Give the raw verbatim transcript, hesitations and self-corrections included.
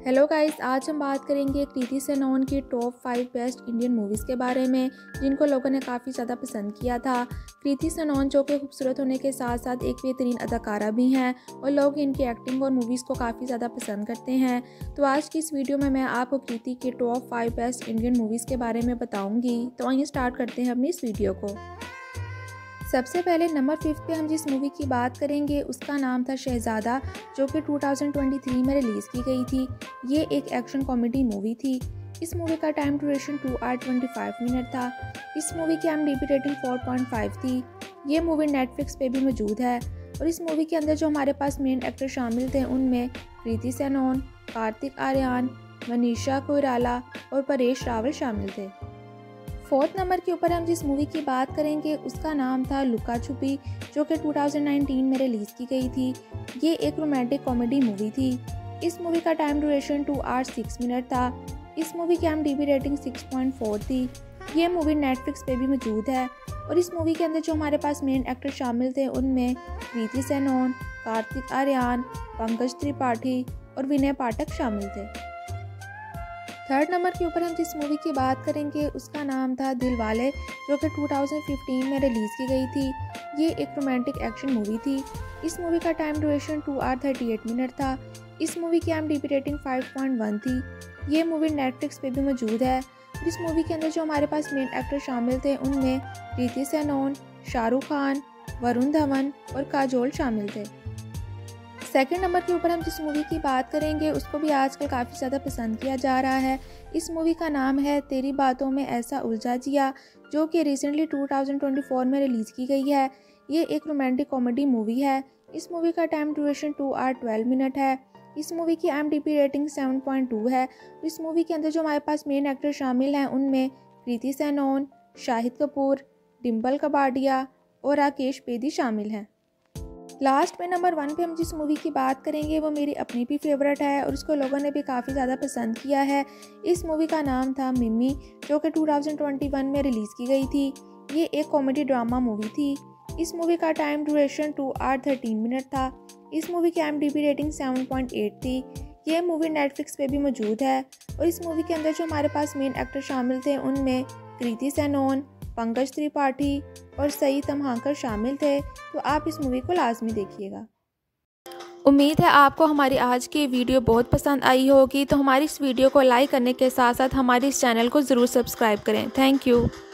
Hello guys, आज हम बात करेंगे कृति सेनन की top five best Indian movies के बारे में जिनको लोगों ने काफ़ी ज़्यादा पसंद किया था। कृति सेनन जो कि खूबसूरत होने के साथ साथ एक बेहतरीन अदाकारा भी हैं और लोग इनकी एक्टिंग और मूवीज़ को काफ़ी ज़्यादा पसंद करते हैं। तो आज की इस वीडियो में मैं आपको कृति की top five best Indian movies के बारे में बताऊँगी। तो आइए स्टार्ट करते हैं अपनी इस वीडियो को। सबसे पहले नंबर फिफ्थ पे हम जिस मूवी की बात करेंगे उसका नाम था शहजादा, जो कि दो हज़ार तेईस में रिलीज़ की गई थी। ये एक एक्शन कॉमेडी मूवी थी। इस मूवी का time duration two hour twenty five minute था। इस मूवी की IMDb rating four point five थी। ये मूवी नेटफ्लिक्स पे भी मौजूद है और इस मूवी के अंदर जो हमारे पास मेन एक्टर शामिल थे उनमें कृति सेनन, कार्तिक आर्यन, मनीषा कोइराला और परेश रावल शामिल थे। फोर्थ नंबर के ऊपर हम जिस मूवी की बात करेंगे उसका नाम था लुका छुपी, जो कि दो हज़ार उन्नीस में रिलीज़ की गई थी। ये एक रोमांटिक कॉमेडी मूवी थी। इस मूवी का time duration two hour six minute था। इस मूवी की IMDb rating six point four थी। ये मूवी नेटफ्लिक्स पे भी मौजूद है और इस मूवी के अंदर जो हमारे पास मेन एक्टर शामिल थे उनमें कृति सेनन, कार्तिक आर्यन, पंकज त्रिपाठी और विनय पाठक शामिल थे। थर्ड नंबर के ऊपर हम जिस मूवी की बात करेंगे उसका नाम था दिलवाले, जो कि दो हज़ार पंद्रह में रिलीज़ की गई थी। ये एक रोमांटिक एक्शन मूवी थी। इस मूवी का time duration two hour thirty eight minute था। इस मूवी की IMDb rating five point one थी। ये मूवी नेटफ्लिक्स पे भी मौजूद है। इस मूवी के अंदर जो हमारे पास मेन एक्टर शामिल थे उनमें कृति सेनन, शाहरुख खान, वरुण धवन और काजोल शामिल थे। सेकंड नंबर के ऊपर हम जिस मूवी की बात करेंगे उसको भी आजकल काफ़ी ज़्यादा पसंद किया जा रहा है। इस मूवी का नाम है तेरी बातों में ऐसा उलझा जिया, जो कि रिसेंटली दो हज़ार चौबीस में रिलीज़ की गई है। ये एक रोमांटिक कॉमेडी मूवी है। इस मूवी का time duration two hour twelve minute है। इस मूवी की IMDb rating seven point two है। इस मूवी के अंदर जो हमारे पास मेन एक्टर शामिल हैं उनमें कृति सेनन, शाहिद कपूर, डिम्पल कपाडिया और राकेश बेदी शामिल हैं। लास्ट में नंबर वन पे हम जिस मूवी की बात करेंगे वो मेरी अपनी भी फेवरेट है और उसको लोगों ने भी काफ़ी ज़्यादा पसंद किया है। इस मूवी का नाम था मिमी, जो कि दो हज़ार इक्कीस में रिलीज़ की गई थी। ये एक कॉमेडी ड्रामा मूवी थी। इस मूवी का time duration two hour thirteen minute था। इस मूवी की IMDb rating seven point eight थी। ये मूवी नेटफ्लिक्स पे भी मौजूद है और इस मूवी के अंदर जो हमारे पास मेन एक्टर शामिल थे उनमें कृति सेनन, पंकज त्रिपाठी और सई तमहांकर शामिल थे। तो आप इस मूवी को लाजमी देखिएगा। उम्मीद है आपको हमारी आज की वीडियो बहुत पसंद आई होगी। तो हमारी इस वीडियो को लाइक करने के साथ साथ हमारे इस चैनल को ज़रूर सब्सक्राइब करें। Thank you.